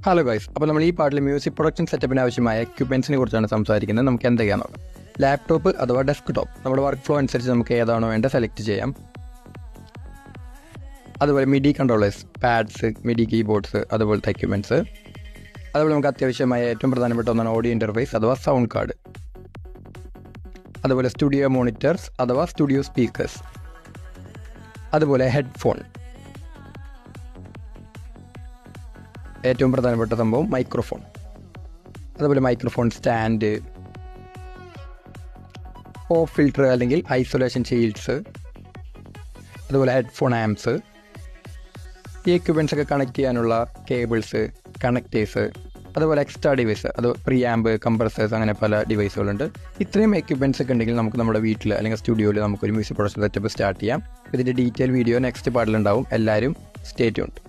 Hello guys, അപ്പോൾ നമ്മൾ ഈ പാട്ടിൽ മ്യൂസിക് പ്രൊഡക്ഷൻ സെറ്റപ്പിന് ആവശ്യമായ എക്യുപ്മെൻസിനെ കുറിച്ചാണ് സംസാരിക്കുന്നത്. നമുക്ക് എന്തൊക്കെയാണോ ലാപ്ടോപ്പ് അഥവാ ഡെസ്ക്ടോപ്പ് നമ്മുടെ വർക്ക് ഫ്ലോ അനുസരിച്ച് നമുക്ക് ഏതാണോ വേണ്ട സെലക്ട് ചെയ്യാം. അതുപോലെ MIDI controllers, pads, MIDI keyboards, അതുപോലത്തെ എക്യുപ്മെൻറ്റ്സ്. അതുപോലെ നമുക്ക് അത്യാവശ്യമായ ഏറ്റവും പ്രധാനപ്പെട്ട ഒന്നാണ് ഓഡിയോ ഇൻ്റർഫേസ് അഥവാ സൗണ്ട് കാർഡ്. അതുപോലെ സ്റ്റുഡിയോ മോണിറ്റേഴ്സ് അഥവാ സ്റ്റുഡിയോ സ്പീക്കേഴ്സ്. അതുപോലെ ഹെഡ്ഫോൺ. ഏറ്റവും പ്രധാനപ്പെട്ട സംഭവം മൈക്രോഫോൺ. അതുപോലെ മൈക്രോഫോൺ സ്റ്റാൻഡ്, പോപ്പ് ഫിൽറ്റർ അല്ലെങ്കിൽ ഐസൊലേഷൻ ഷീൽഡ്സ്, അതുപോലെ ഹെഡ്ഫോൺ ആംപ്സ്. ഈ എക്യുപ്മെൻറ്റ്സ് ഒക്കെ കണക്ട് ചെയ്യാനുള്ള കേബിൾസ്, കണക്റ്റേഴ്സ്, അതുപോലെ എക്സ്ട്രാ ഡിവൈസ്, അത് പ്രീ ആമ്പ്, കംപ്രസേഴ്സ്, അങ്ങനെ പല ഡിവൈസുകളുണ്ട്. ഇത്രയും എക്യുപ്മെൻറ്റ്സ് ഒക്കെ ഉണ്ടെങ്കിൽ നമുക്ക് നമ്മുടെ വീട്ടിൽ അല്ലെങ്കിൽ സ്റ്റുഡിയോയിൽ നമുക്കൊരു മ്യൂസിക് പ്രൊഡക്ഷൻ സെറ്റപ്പ് സ്റ്റാർട്ട് ചെയ്യാം. ഇതിൻ്റെ ഡീറ്റെയിൽ വീഡിയോ നെക്സ്റ്റ് പാർട്ടിലുണ്ടാവും. എല്ലാവരും സ്റ്റേ ട്യൂൺഡ്.